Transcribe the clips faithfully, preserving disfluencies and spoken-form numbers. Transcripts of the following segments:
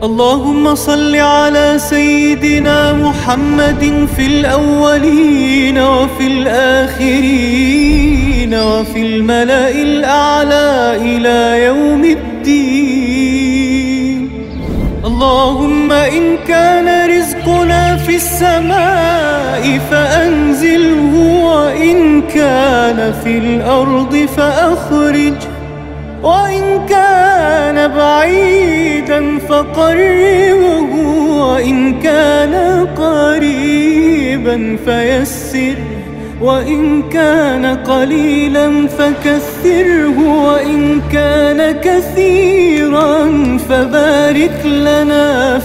اللهم صل على سيدنا محمد في الأولين وفي الآخرين وفي الملأ الأعلى إلى يوم الدين. اللهم إن كان رزقنا في السماء فأنزله، وإن كان في الأرض فأخرج، وإن كان بعيدا فقربه، وإن كان قريبا فيسر، وإن كان قليلا فكثره، وإن كان كثيرا فبارك لنا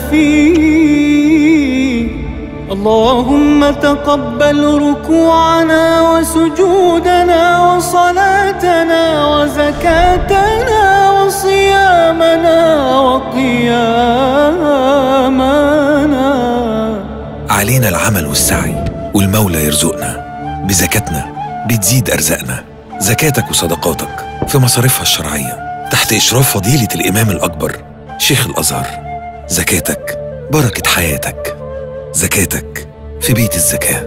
فيه. اللهم تقبل ركوعنا وسجودنا وصلاتنا وزكاتنا وصيامنا وقيامنا. علينا العمل والسعي، والمولى يرزقنا بزكاتنا بتزيد أرزاقنا. زكاتك وصدقاتك في مصاريفها الشرعية تحت إشراف فضيلة الإمام الأكبر شيخ الأزهر. زكاتك بركة حياتك، زكاتك في بيت الزكاة.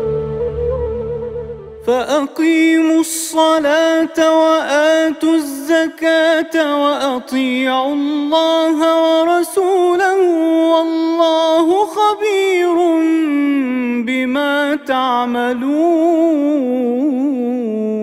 فأقيموا الصلاة وآتوا الزكاة وأطيعوا الله ورسوله، والله خبير بما تعملون.